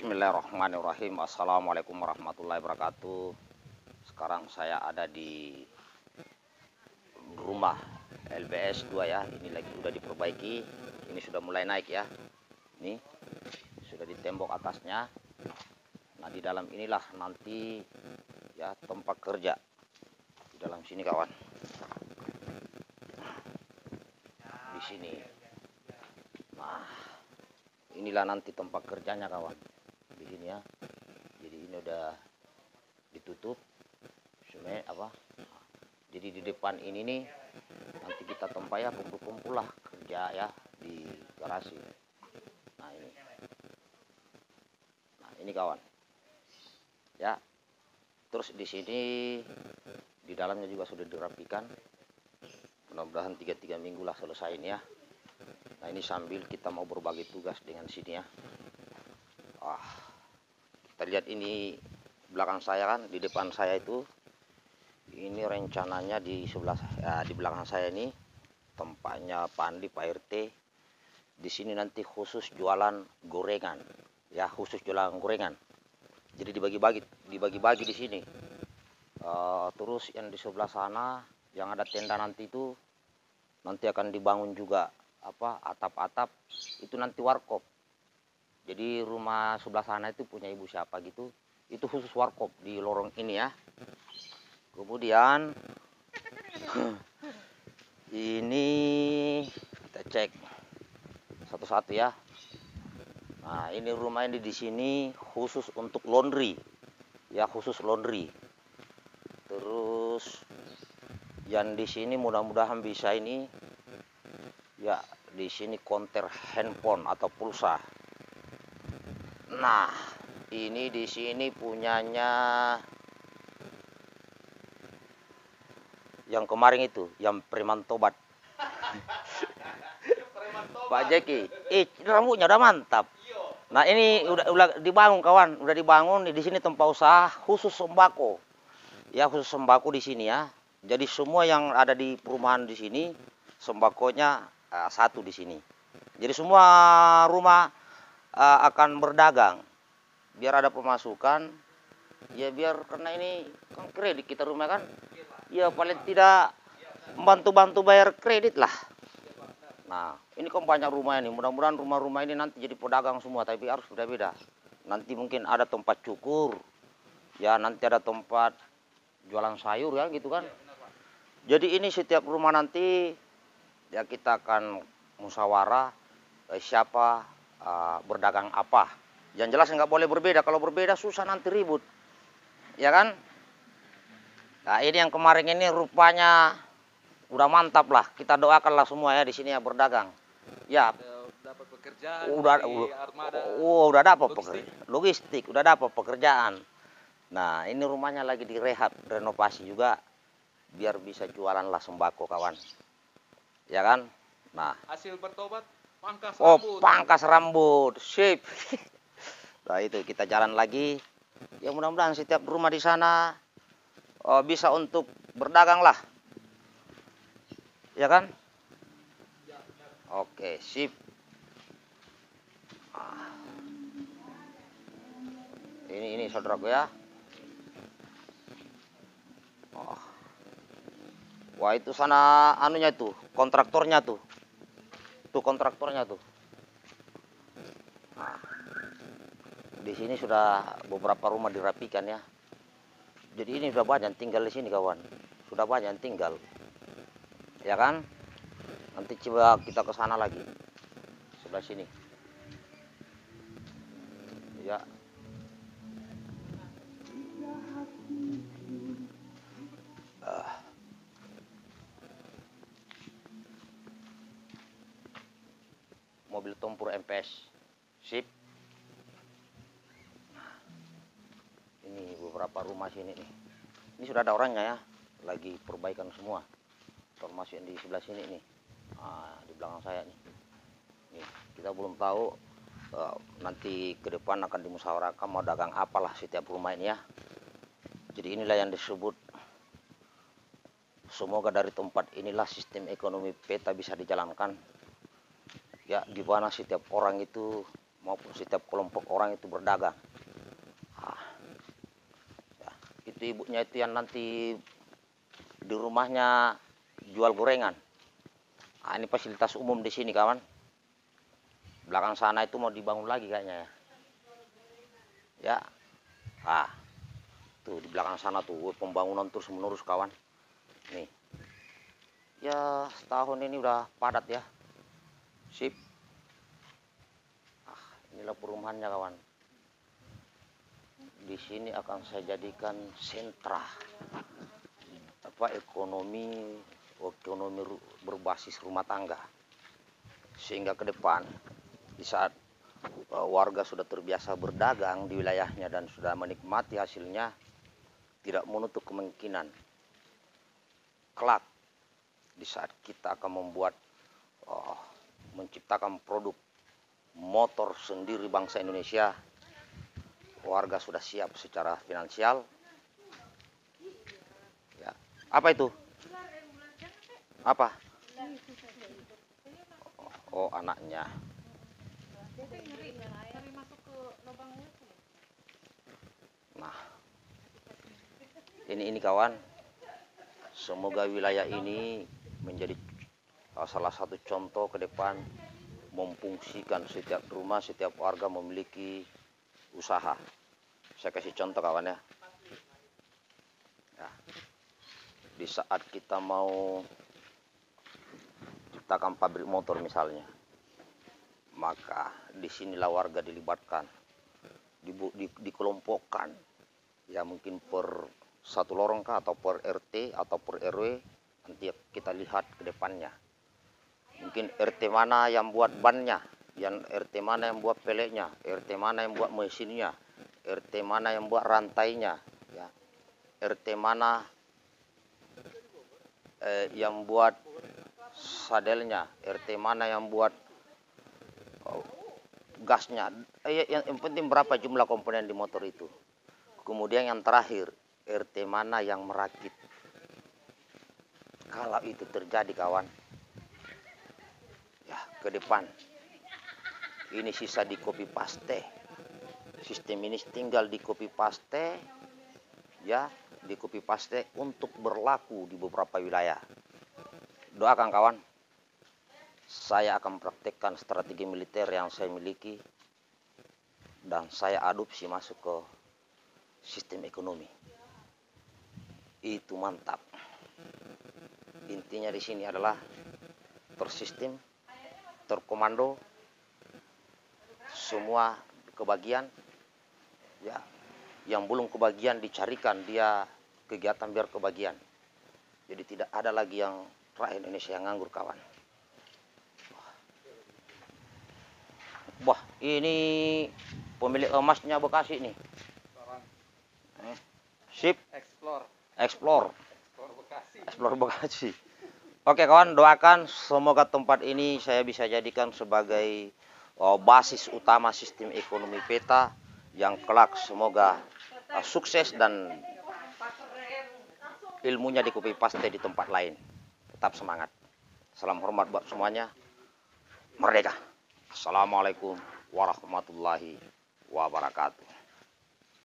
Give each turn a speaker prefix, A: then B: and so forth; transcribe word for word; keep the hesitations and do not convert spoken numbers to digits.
A: Bismillahirrahmanirrahim. Assalamualaikum warahmatullahi wabarakatuh. Sekarang saya ada di rumah L B S dua ya. Ini lagi sudah diperbaiki. Ini sudah mulai naik ya. Ini sudah di tembok atasnya. Nah, di dalam inilah nanti ya tempat kerja. Di dalam sini kawan. Di sini. Nah, inilah nanti tempat kerjanya kawan. Di sini ya. Jadi ini udah ditutup. Semen apa? Jadi di depan ini nih nanti kita tempat ya kumpul-kumpul lah kerja ya di garasi. Nah ini. Nah ini kawan. Ya. Terus di sini di dalamnya juga sudah dirapikan. Mudah-mudahan tiga tiga minggu lah selesai ini ya. Nah ini sambil kita mau berbagi tugas dengan sini ya. Ah, kita lihat ini belakang saya kan, di depan saya itu. Ini rencananya di sebelah ya, di belakang saya ini tempatnya Pak Andi, Pak R T. Di sini nanti khusus jualan gorengan, ya khusus jualan gorengan. Jadi dibagi-bagi, dibagi-bagi di sini. Uh, terus yang di sebelah sana, yang ada tenda nanti itu nanti akan dibangun juga apa atap-atap itu nanti warkop. Jadi rumah sebelah sana itu punya ibu siapa gitu, itu khusus warkop di lorong ini ya. Kemudian ini kita cek satu-satu ya. Nah ini rumah ini di sini khusus untuk laundry, ya khusus laundry. Terus yang di sini mudah-mudahan bisa ini, ya di sini konter handphone atau pulsa. Nah ini di sini punyanya yang kemarin itu, yang preman tobat. Pak Jeki, eh rambutnya udah mantap. Nah ini udah, udah dibangun kawan, udah dibangun di sini tempat usaha khusus sembako, ya khusus sembako di sini ya. Jadi semua yang ada di perumahan di sini sembakonya uh, satu di sini. Jadi semua rumah uh, akan berdagang, biar ada pemasukan, ya biar karena ini kan kredit kita rumah kan. Ya paling tidak membantu-bantu bayar kredit lah. Nah ini kan banyak rumah ini. Mudah-mudahan rumah-rumah ini nanti jadi pedagang semua. Tapi harus beda-beda. Nanti mungkin ada tempat cukur. Ya nanti ada tempat jualan sayur ya gitu kan. Jadi ini setiap rumah nanti ya kita akan musyawarah eh, siapa uh, berdagang apa. Yang jelas nggak boleh berbeda. Kalau berbeda susah nanti ribut. Ya kan? Nah ini yang kemarin ini rupanya udah mantap lah. Kita doakanlah semua ya di sini ya berdagang. Ya.
B: Dapat pekerjaan.
A: Udah,
B: Armada.
A: Oh, udah dapat pekerjaan. Logistik udah dapat pekerjaan. Nah ini rumahnya lagi direhab, renovasi juga, biar bisa jualan lah sembako kawan. Ya kan? Nah.
B: Hasil bertobat pangkas
A: oh,
B: rambut.
A: Oh pangkas rambut, sip. Nah itu kita jalan lagi. Ya mudah-mudahan setiap rumah di sana oh, bisa untuk berdagang lah, ya kan? Oke, sip. Ah. Ini ini saudaraku ya. Oh. Wah itu sana anunya tuh, kontraktornya tuh, tuh kontraktornya tuh. Nah. Di sini sudah beberapa rumah dirapikan ya. Jadi ini sudah banyak tinggal di sini kawan, sudah banyak tinggal, ya kan? Nanti coba kita ke sana lagi, sebelah sini, ya. Uh. Mobil tempur M P S, sip. Ini beberapa rumah sini nih. Ini sudah ada orangnya ya, lagi perbaikan semua. Termasuk yang di sebelah sini nih. Nah, di belakang saya nih. Nih, kita belum tahu uh, nanti ke depan akan dimusyawarahkan mau dagang apalah setiap rumah ini ya. Jadi inilah yang disebut, semoga dari tempat inilah sistem ekonomi peta bisa dijalankan. Ya, di mana setiap orang itu maupun setiap kelompok orang itu berdagang. Ah, ya, itu ibunya itu yang nanti di rumahnya jual gorengan. Ah, ini fasilitas umum di sini kawan. Belakang sana itu mau dibangun lagi kayaknya ya. Ya, ah, tuh di belakang sana tuh pembangunan terus menerus kawan. Nih, ya setahun ini udah padat ya. Sip. Ah, inilah perumahannya kawan. Di sini akan saya jadikan sentra apa ekonomi ekonomi berbasis rumah tangga, sehingga ke depan di saat uh, warga sudah terbiasa berdagang di wilayahnya dan sudah menikmati hasilnya, tidak menutup kemungkinan kelak di saat kita akan membuat uh, menciptakan produk motor sendiri bangsa Indonesia, warga sudah siap secara finansial. Ya. Apa itu? Apa? Oh, anaknya. Nah, ini ini kawan. Semoga wilayah ini menjadi salah satu contoh ke depan memfungsikan setiap rumah, setiap warga memiliki usaha. Saya kasih contoh kawan ya. Ya. Di saat kita mau ciptakan pabrik motor misalnya, maka disinilah warga dilibatkan, di, di, dikelompokkan, ya mungkin per satu lorong kah, atau per R T atau per R W, nanti kita lihat ke depannya. Mungkin R T mana yang buat bannya, yang R T mana yang buat peleknya, R T mana yang buat mesinnya, R T mana yang buat rantainya, ya. R T mana eh, yang buat sadelnya, R T mana yang buat oh, gasnya, eh, yang, yang penting berapa jumlah komponen di motor itu. Kemudian yang terakhir, R T mana yang merakit. Kalau itu terjadi kawan, ya ke depan ini sisa di copy paste. Sistem ini tinggal di copy paste, ya, di copy paste untuk berlaku di beberapa wilayah. Doakan kawan, saya akan praktekkan strategi militer yang saya miliki dan saya adopsi masuk ke sistem ekonomi. Itu mantap. Intinya di sini adalah tersistem, terkomando, semua kebagian, ya, yang belum kebagian dicarikan dia kegiatan biar kebagian. Jadi tidak ada lagi yang rakyat Indonesia yang nganggur kawan. Wah, ini pemilik emasnya Bekasi nih. Eh, sip.
B: Explore.
A: Explore.
B: Explore Bekasi.
A: Explore Bekasi. Oke kawan, doakan semoga tempat ini saya bisa jadikan sebagai oh, basis utama sistem ekonomi peta yang kelak semoga uh, sukses dan ilmunya di copy paste di tempat lain. Tetap semangat. Salam hormat buat semuanya. Merdeka. Assalamualaikum warahmatullahi wabarakatuh.